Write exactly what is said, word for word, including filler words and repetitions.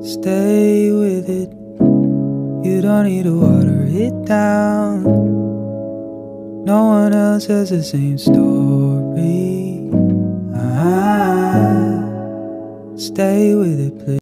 Stay with it. You don't need to water it down. No one else has the same story. Ah, stay with it, please.